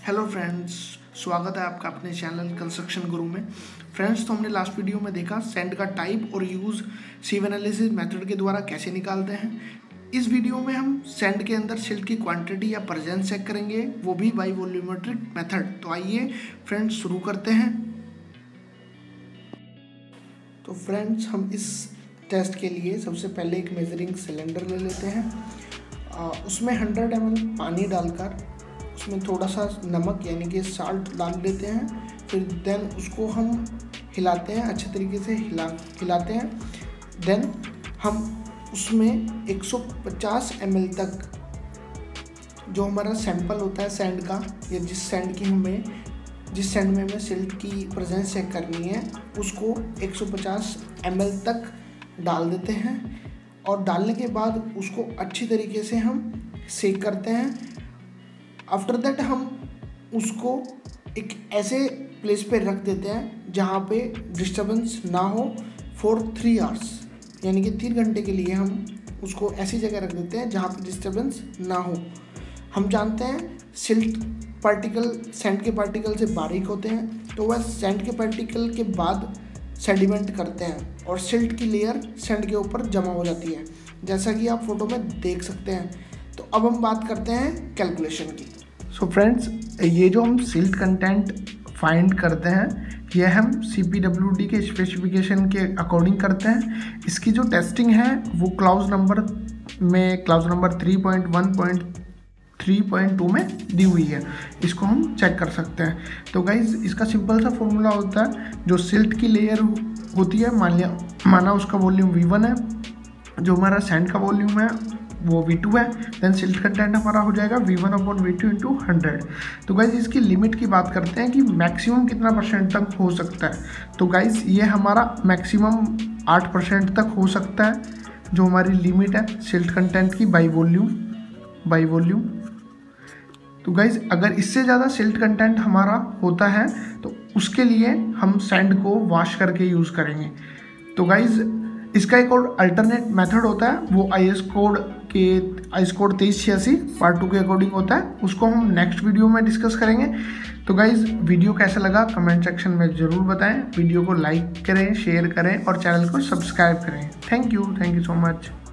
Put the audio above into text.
Hello friends, स्वागत है आपका अपने चैनल कंस्ट्रक्शन गुरु में। फ्रेंड्स, तो हमने लास्ट वीडियो में देखा सैंड का टाइप और यूज़ सीव एनालिसिस मेथड के द्वारा कैसे निकालते हैं। इस वीडियो में हम सैंड के अंदर सिल्ट की क्वांटिटी या प्रेजेंस चेक करेंगे, वो भी बाई वॉल्यूमेट्रिक मेथड। तो आइए फ्रेंड्स शुरू करते हैं। तो फ्रेंड्स, हम इस टेस्ट के लिए सबसे पहले एक मेजरिंग सिलेंडर ले लेते हैं। उसमें 100 ml पानी डालकर उसमें थोड़ा सा नमक यानी कि साल्ट डाल लेते हैं। फिर देन उसको हम हिलाते हैं, अच्छे तरीके से हिलाते हैं। देन हम उसमें 150 ml तक जो हमारा सैंपल होता है सैंड का, या जिस सैंड में हमें सिल्ट की प्रेजेंस चेक करनी है, उसको 150 ml तक डाल देते हैं। और डालने के बाद उसको अच्छी तरीके से हम सेक करते हैं। आफ्टर दैट हम उसको एक ऐसे प्लेस पे रख देते हैं जहाँ पे डिस्टर्बेंस ना हो फॉर 3 आवर्स, यानी कि 3 घंटे के लिए हम उसको ऐसी जगह रख देते हैं जहाँ पे डिस्टर्बेंस ना हो। हम जानते हैं सिल्ट पार्टिकल सैंड के पार्टिकल से बारीक होते हैं, तो वह सैंड के पार्टिकल के बाद सेडिमेंट करते हैं और सिल्ट की लेयर सैंड के ऊपर जमा हो जाती है, जैसा कि आप फोटो में देख सकते हैं। तो अब हम बात करते हैं कैलकुलेशन की। सो फ्रेंड्स, ये जो हम सिल्ट कंटेंट फाइंड करते हैं, ये हम CPWD के स्पेसिफिकेशन के अकॉर्डिंग करते हैं। इसकी जो टेस्टिंग है वो क्लाउज नंबर 3.1.3.2 में दी हुई है। इसको हम चेक कर सकते हैं। तो गाइज, इसका सिंपल सा फॉर्मूला होता है, जो सिल्ट की लेयर होती है, माना उसका वॉल्यूम V1 है, जो हमारा सैंड का वॉल्यूम है वो V2 है, देन सिल्ट कंटेंट हमारा हो जाएगा V1/V2 × 100। तो गाइज, इसकी लिमिट की बात करते हैं कि मैक्सिमम कितना % तक हो सकता है। तो गाइज, ये हमारा मैक्सिमम 8% तक हो सकता है, जो हमारी लिमिट है सिल्ट कंटेंट की बाई वॉल्यूम। तो गाइज, अगर इससे ज़्यादा सिल्ट कंटेंट हमारा होता है तो उसके लिए हम सैंड को वॉश करके यूज़ करेंगे। तो गाइज, इसका एक और अल्टरनेट मेथड होता है, वो IS कोड 2386 पार्ट 2 के अकॉर्डिंग होता है। उसको हम नेक्स्ट वीडियो में डिस्कस करेंगे। तो गाइज, वीडियो कैसा लगा कमेंट सेक्शन में ज़रूर बताएं। वीडियो को लाइक करें, शेयर करें और चैनल को सब्सक्राइब करें। Thank you so much.